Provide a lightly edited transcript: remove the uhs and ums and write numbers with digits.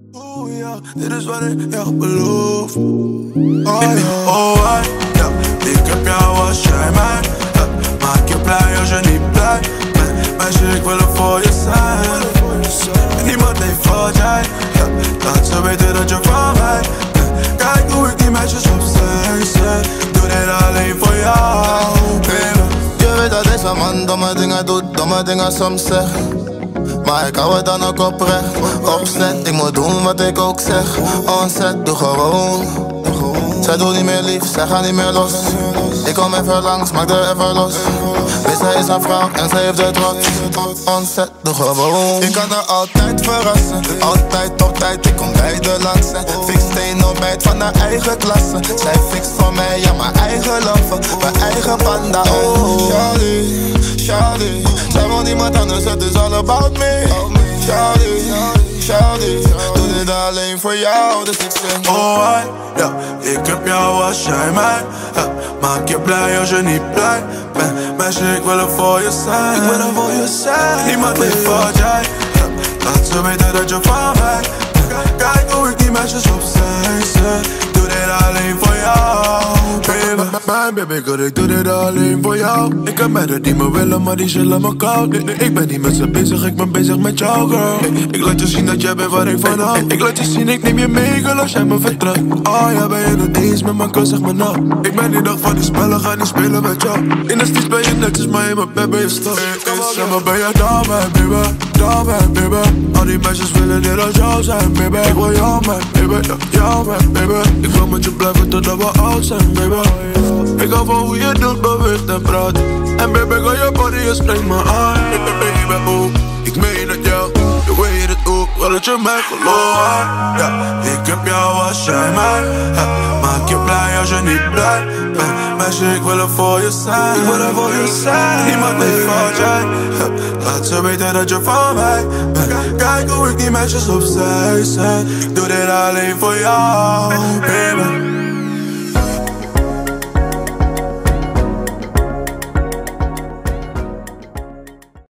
Oeh ja, dit is wat ik echt beloof. Oh ja, oh ja, ik heb jou als jij mij. Maak je blij als je niet blij bent. Meisje, ik wil er voor je zijn. En niemand heeft wat jij. Laat ze weten dat je van mij bent. Kijk hoe ik die meisjes opzij zet. Doe dit alleen voor jou, baby. Je weet dat deze man domme dingen doet, domme dingen soms zegt. Maar ik hou het dan ook oprecht. Opzet, ik moet doen wat ik ook zeg. Onzet, doe gewoon. Zij doet niet meer lief, zij gaat niet meer los. Ik kom even langs, maak er even los. Weet zij is een vrouw en zij heeft de trots. Onzet, doe gewoon. Ik kan haar altijd verrassen, altijd op tijd, ik kom bij de laatste. Fix steen ontbijt van haar eigen klasse. Zij fixt voor mij, ja mijn eigen lover. Mijn eigen panda, oh Shawty, Shawty. Zij wil niemand anders, het is all about me. Shawty, Shawty. Doe dit alleen voor jou, dus ik zeg oh ja, ik heb jou als jij mij. Maak je blij als je niet blij bent. Meisje, ik wil er voor je zijn. Ik wil er voor je zijn. Niemand heeft wat jij. Laat ze weten dat je van mij bent. Kijk hoe ik die meisjes opzij zet. Doe dit alleen voor jou, baby. Mijn baby girl, ik doe dit alleen voor jou. Ik heb meiden die me willen, maar die chillen me koud. Ik ben niet met ze bezig, ik ben bezig met jou, girl. Ik laat je zien dat jij bent waar ik van hou. Ik laat je zien, ik neem je mee, girl, als jij me vertrouwt. Oh ja, ben je nog eens met mijn girl, zeg maar nou. Ik ben die dag van die spellen, ga niet spelen met jou. In de steeds ben je netjes, maar in mijn bed ben je stil. Zeg maar, ben je down, man, baby, down, man, baby. Al die meisjes willen dit als jou zijn, baby. Ik wil jou, man, baby, jou, man, baby. Ik wil met je blijven totdat we oud zijn, baby. Ik hou van hoe je doet, beweegt en praat. En baby, ga je body, je spreekt me aan. Baby, oh, ik meen het jou. De way je het doet, wil dat je mij gelooft. Ja, ik heb jou als jij mij. Maak je blij als je niet blij bent. Meisje, ik wil er voor je zijn. Ik wil er voor je zijn. Niemand heeft wat jij. Laat ze weten dat je van mij bent. Kijk hoe ik die meisjes opzij zet. Ik doe dit alleen voor jou, baby.